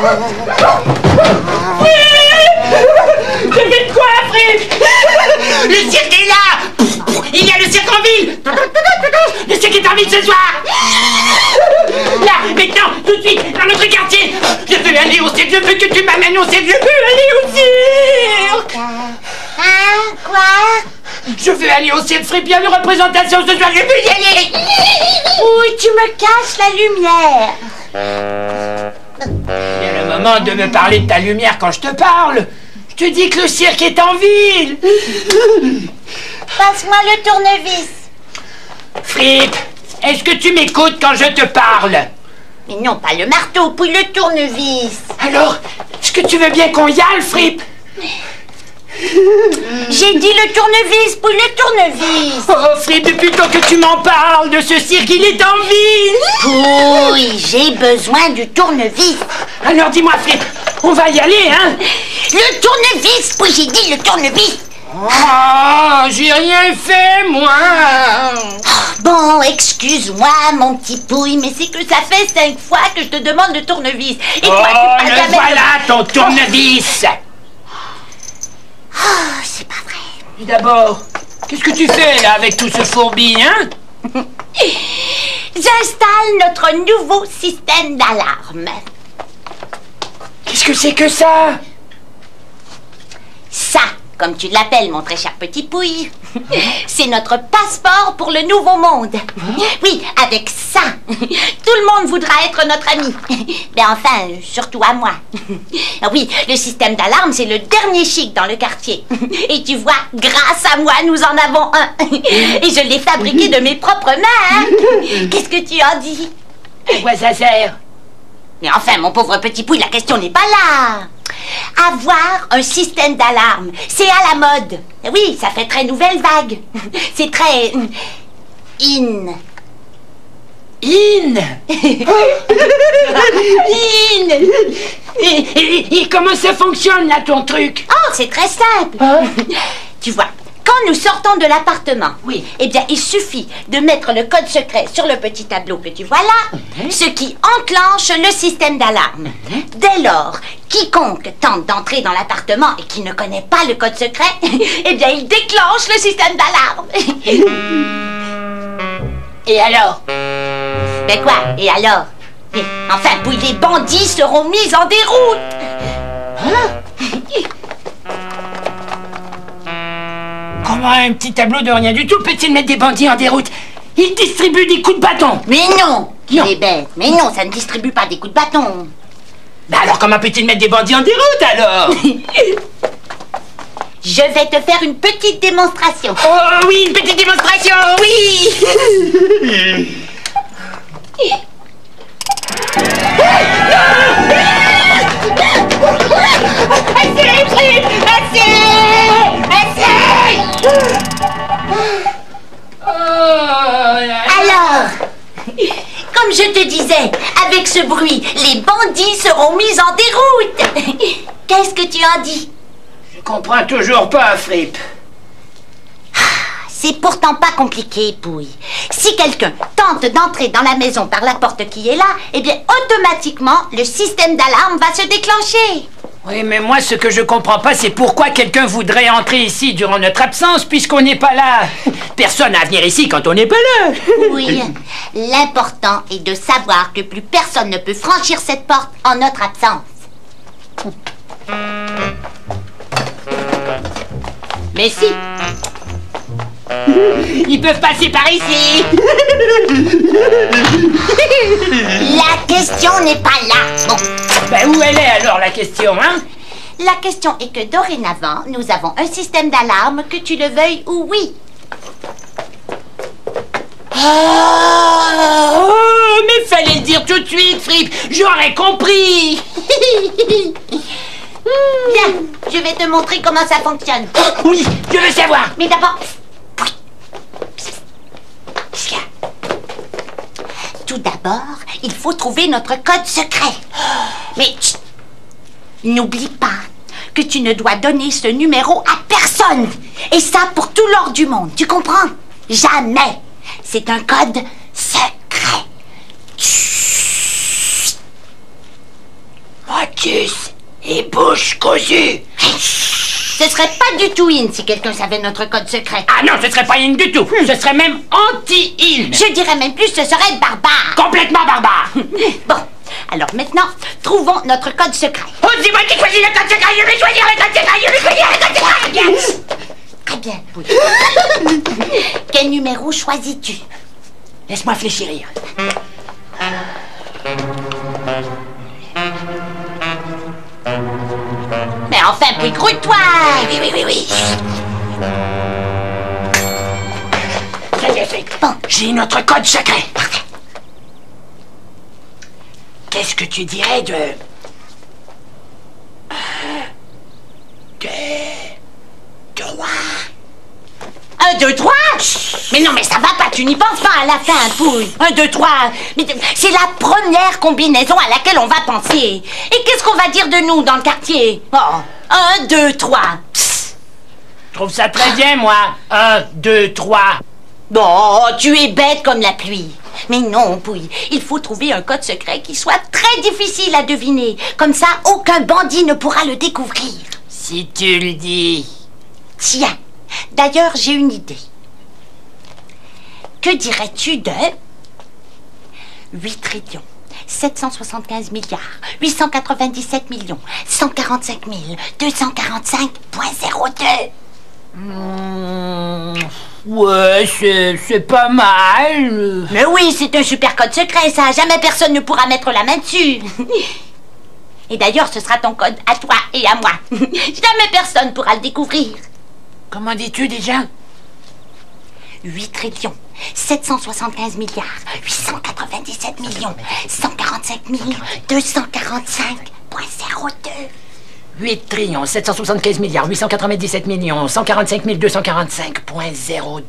Tu fais quoi, Fripp? Le cirque est là! Il y a le cirque en ville! Le cirque est en ville ce soir! Là, maintenant, tout de suite, dans notre quartier! Je veux aller au cirque, je veux que tu m'amènes au cirque, je veux aller au cirque! Hein? Quoi? Je veux aller au cirque, Fripp, il y a une représentation ce soir, je veux y aller! Oui, tu me caches la lumière. C'est le moment de me parler de ta lumière quand je te parle! Je te dis que le cirque est en ville! Passe-moi le tournevis. Fripp, est-ce que tu m'écoutes quand je te parle? Mais non, pas le marteau, puis le tournevis. Alors, est-ce que tu veux bien qu'on y aille, Fripp? J'ai dit le tournevis, puis le tournevis. Oh, Fripp, depuis le temps que tu m'en parles de ce cirque, il est en ville! Oui, j'ai besoin du tournevis. Alors dis-moi, Fripp, on va y aller, hein? Le tournevis, puis j'ai dit le tournevis. Oh, j'ai rien fait, moi! Bon, excuse-moi, mon petit pouille, mais c'est que ça fait 5 fois que je te demande le tournevis. Et toi, tu le pas jamais... voilà, ton tournevis! Oh, c'est pas vrai. Et d'abord, qu'est-ce que tu fais, là, avec tout ce fourbi, hein? J'installe notre nouveau système d'alarme. Qu'est-ce que c'est que ça? Ça, comme tu l'appelles, mon très cher petit pouille, c'est notre passeport pour le nouveau monde. Oui, avec ça, tout le monde voudra être notre ami. Mais enfin, surtout à moi. Oui, le système d'alarme, c'est le dernier chic dans le quartier. Et tu vois, grâce à moi, nous en avons un. Et je l'ai fabriqué de mes propres mains. Qu'est-ce que tu en dis? À quoi ça sert? Mais enfin, mon pauvre petit pouille, la question n'est pas là. Avoir un système d'alarme, c'est à la mode. Oui, ça fait très nouvelle vague. C'est très... in. In! In! Et comment ça fonctionne, là, ton truc? Oh, c'est très simple. Tu vois, quand nous sortons de l'appartement, oui, eh bien, il suffit de mettre le code secret sur le petit tableau que tu vois là, ce qui enclenche le système d'alarme. Dès lors, quiconque tente d'entrer dans l'appartement et qui ne connaît pas le code secret, eh bien, il déclenche le système d'alarme. Et alors? Mais quoi? Et alors? Enfin, puis les bandits seront mis en déroute. Comment un petit tableau de rien du tout peut-il mettre des bandits en déroute? Il distribue des coups de bâton. Mais non, il est bête. Mais non, ça ne distribue pas des coups de bâton. Bah alors comment peut-il mettre des bandits en déroute alors? Je vais te faire une petite démonstration. Oh oui, une petite démonstration, oui. Alors, comme je te disais, avec ce bruit, les bandits seront mis en déroute. Qu'est-ce que tu en dis? Je comprends toujours pas, Fripp. C'est pourtant pas compliqué, Pouille. Si quelqu'un tente d'entrer dans la maison par la porte qui est là, eh bien, automatiquement, le système d'alarme va se déclencher. Oui, mais moi, ce que je comprends pas, c'est pourquoi quelqu'un voudrait entrer ici durant notre absence, puisqu'on n'est pas là. Personne à venir ici quand on n'est pas là. Oui, l'important est de savoir que plus personne ne peut franchir cette porte en notre absence. Mais si. Ils peuvent passer par ici. La question n'est pas là. Bon. Ben où elle est alors, la question, hein? La question est que dorénavant, nous avons un système d'alarme, que tu le veuilles ou oui. Oh, mais fallait le dire tout de suite, Fripp. J'aurais compris. Viens, je vais te montrer comment ça fonctionne. Oui, je veux savoir. Mais d'abord... Tout d'abord, il faut trouver notre code secret. Mais n'oublie pas que tu ne dois donner ce numéro à personne. Et ça pour tout l'or du monde, tu comprends? Jamais. C'est un code secret. Ok. Puce et bouche cousue. Ce serait pas du tout in si quelqu'un savait notre code secret. Ah non, ce serait pas in du tout. Ce serait même anti-in. Je dirais même plus, ce serait barbare. Complètement barbare. Bon, alors maintenant, trouvons notre code secret. Oh, dis-moi qui choisit le code secret. Je vais choisir le code secret. Je vais choisir le code secret. Très bien, Pouille. Quel numéro choisis-tu? Laisse-moi fléchirir. Mais enfin, Pouille, grouille-toi. Oui. Ça y est, fait. Bon. J'ai notre code secret. Qu'est-ce que tu dirais de... 3. 1, 2, 3. Mais non, mais ça va pas, tu n'y penses pas à la fin, Pouille. 1, 2, 3. Mais c'est la première combinaison à laquelle on va penser. Et qu'est-ce qu'on va dire de nous dans le quartier? Oh, 1, 2, 3. Je trouve ça très bien, moi. 1, 2, 3. Bon, tu es bête comme la pluie. Mais non, Pouille, il faut trouver un code secret qui soit très difficile à deviner. Comme ça, aucun bandit ne pourra le découvrir. Si tu le dis. Tiens, d'ailleurs, j'ai une idée. Que dirais-tu de 8 trillions, 775 milliards, 897 millions, 145 245,02? Ouais, c'est pas mal. Mais oui, c'est un super code secret, ça. Jamais personne ne pourra mettre la main dessus. Et d'ailleurs, ce sera ton code à toi et à moi. Jamais personne pourra le découvrir. Comment dis-tu déjà? 8 trillions, 775 milliards, 897 millions, 145 245,02. 8 trillions, 775 milliards, 897 millions, 145 245,02.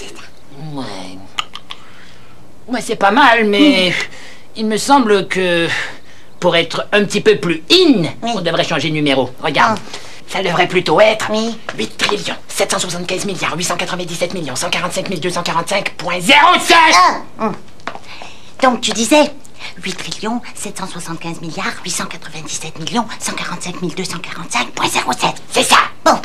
Ouais, c'est pas mal, mais il me semble que pour être un petit peu plus in, on devrait changer de numéro. Regarde, ça devrait plutôt être 8 trillions, 775 milliards, 897 millions, 145 245,07. Donc tu disais 8 trillions, 775 milliards, 897 millions, 145 245,07. C'est ça. Bon.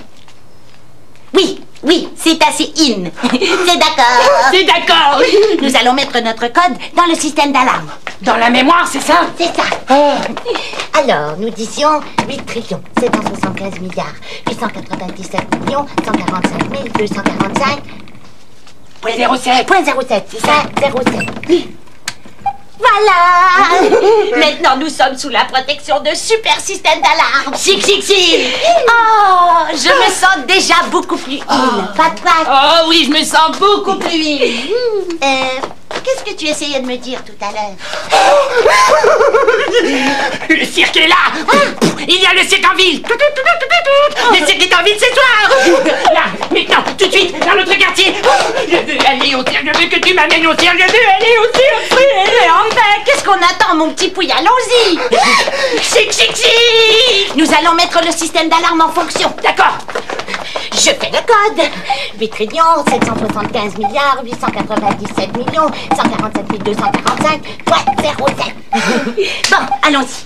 Oui, c'est assez in. C'est d'accord. C'est d'accord. Nous allons mettre notre code dans le système d'alarme. Dans la mémoire, c'est ça? C'est ça. Alors, nous disions 8 trillions, 775 milliards, 897 millions, 145 245,07. 0,7. C'est ça, 07. Voilà. Maintenant, nous sommes sous la protection de super système d'alarme. Chic. Oh, je me sens déjà beaucoup plus in. Pas toi? Oh oui, je me sens beaucoup plus in. Qu'est-ce que tu essayais de me dire tout à l'heure? Le cirque est là. Il y a le cirque en ville. Le cirque est en ville ce soir. Là, maintenant, tout de suite, dans notre quartier. Je veux aller au cirque, je veux que tu m'amènes au cirque, je veux aller au cirque. Mais enfin, qu'est-ce qu'on attend, mon petit Pouille? Allons-y. Chic. Nous allons mettre le système d'alarme en fonction. D'accord. Je fais le code. 8 trillions, 775 milliards, 897 millions, 147 245,07. Bon, allons-y.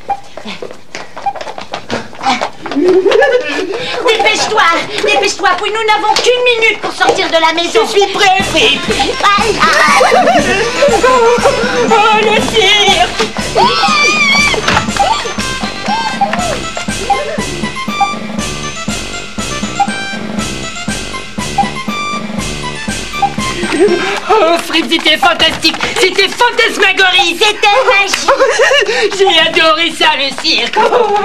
Dépêche-toi, Pouille, nous n'avons qu'une minute pour sortir de la maison. Je suis prêt, Fripp. Oh, le cirque. Oh, Fripp, c'était fantastique. C'était fantasmagorie. C'était magique. J'ai adoré ça, le cirque.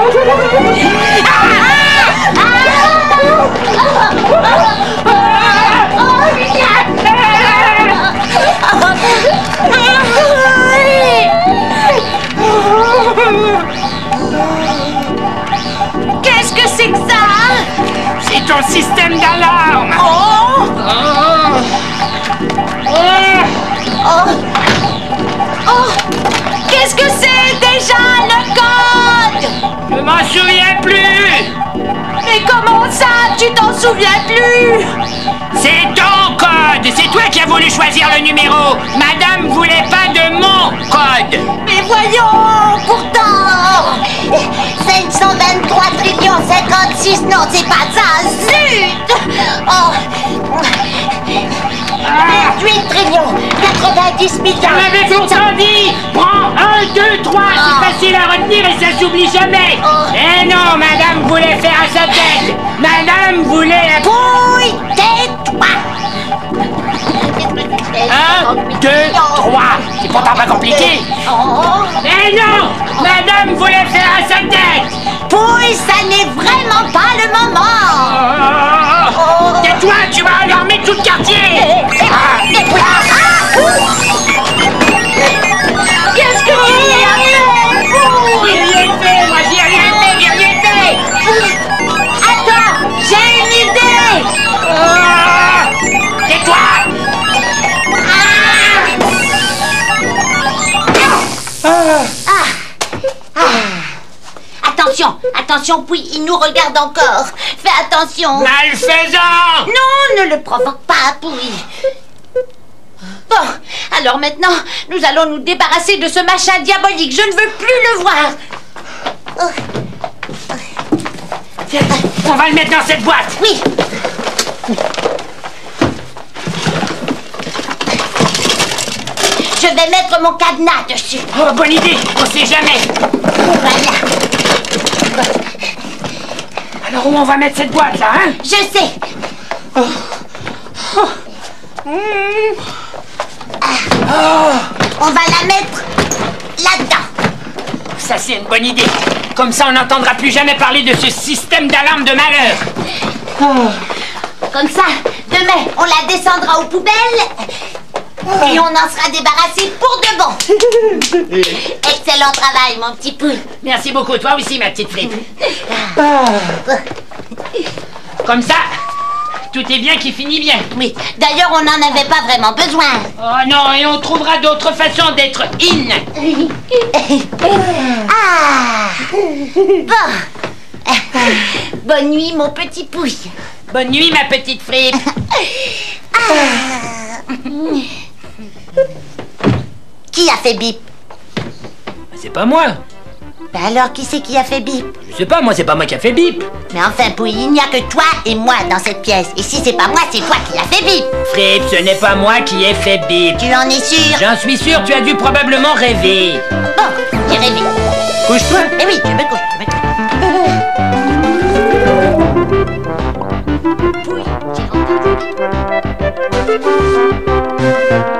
Qu'est-ce que c'est que ça? C'est ton système d'alarme. Qu'est-ce que c'est déjà le code? Je m'en souviens plus. Mais comment ça, tu t'en souviens plus? C'est ton code. C'est toi qui as voulu choisir le numéro. Madame voulait pas de mon code. Mais voyons, pourtant, 523 trillions 56, non, c'est pas ça, zut! Oh! 28 trillions 90 millions. J'en avais pourtant dit. Prends 1, 2, 3, c'est facile à retenir et ça s'oublie jamais. Eh non, madame voulait faire à sa tête. Madame voulait... Pouille, tais-toi! 1, 2, 3. C'est pourtant pas compliqué. Eh non, madame voulait faire à sa tête. Pouille, ça n'est vraiment pas le moment! Tais-toi, tu vas alarmer tout le quartier. Qu'est-ce que tu J'ai rien fait, moi, j'ai rien fait. Attends, j'ai une idée! Tais-toi. Attention, Pouille, il nous regarde encore. Fais attention. Malfaisant. Non, ne le provoque pas, Pouille. Bon, alors maintenant, nous allons nous débarrasser de ce machin diabolique. Je ne veux plus le voir. Tiens, on va le mettre dans cette boîte. Oui. Je vais mettre mon cadenas dessus. Oh, bonne idée, on sait jamais. Voilà. Alors où on va mettre cette boîte là, hein? Je sais. On va la mettre là-dedans. Ça c'est une bonne idée. Comme ça on n'entendra plus jamais parler de ce système d'alarme de malheur. Comme ça, demain, on la descendra aux poubelles et on en sera débarrassé pour de bon. Excellent travail, mon petit Pouille. Merci beaucoup, toi aussi ma petite Flip. Comme ça, tout est bien qui finit bien. Oui, d'ailleurs, on n'en avait pas vraiment besoin. Oh non, et on trouvera d'autres façons d'être in. Ah! Bon. Bonne nuit, mon petit Pouille. Bonne nuit ma petite Flip. Qui a fait bip? C'est pas moi. Ben alors, qui c'est qui a fait bip? Je sais pas, moi c'est pas moi qui a fait bip. Mais enfin, Pouille, il n'y a que toi et moi dans cette pièce. Et si c'est pas moi, c'est toi qui l'as fait bip. Flip, ce n'est pas moi qui ai fait bip. Tu en es sûr? J'en suis sûr, tu as dû probablement rêver. Bon, j'ai rêvé. Couche-toi. Eh oui, je me couche, Pouille, j'ai entendu.